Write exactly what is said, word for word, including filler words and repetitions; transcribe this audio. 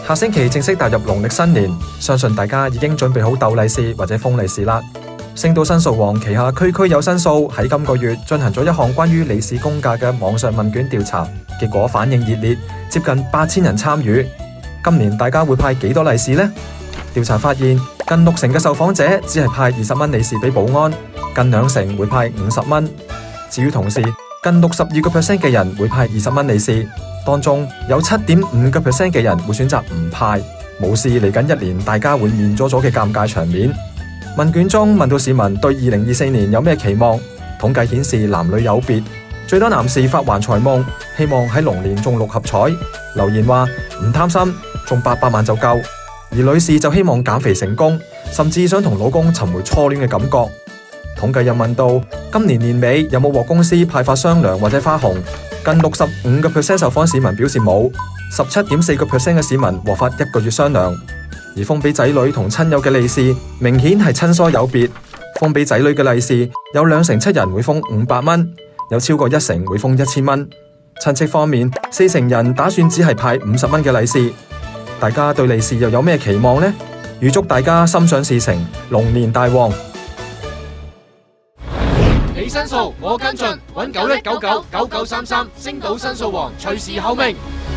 下星期正式踏入農曆新年，相信大家已經準備好鬥利是或者封利是啦。星島申訴王旗下區區有申訴喺今個月進行咗一項關於利是公價嘅網上問卷調查，結果反應熱烈，接近八千人參與。今年大家會派幾多利是呢？調查發現，近六成嘅受訪者只係派二十蚊利是俾保安，近兩成會派五十蚊。至於同事，近六十二個 percent 嘅人會派二十蚊利是，當中有七點五個 percent 嘅人會選擇唔派。無視嚟緊一年大家會面咗咗嘅尷尬場面。問卷中問到市民對二零二四年有咩期望，統計顯示男女有別，最多男士發橫財夢，希望喺龍年中六合彩。留言話唔貪心，中八百萬就夠。而女士就希望減肥成功，甚至想同老公尋回初戀嘅感覺。統計又問到今年年尾有冇獲公司派發雙糧或者花紅，近六十五個 percent 受訪市民表示冇，十七點四個 percent 嘅市民獲發一個月雙糧。而封俾仔女同親友嘅利是明顯係親疏有別，封俾仔女嘅利是有兩成七人會封五百蚊，有超過一成會封一千蚊。親戚方面，四成人打算只係派五十蚊嘅利是。大家對利是又有咩期望呢？預祝大家心想事成，龍年大旺。 你申訴，我跟進，搵九一九九九九三三，星島申訴王隨時候命。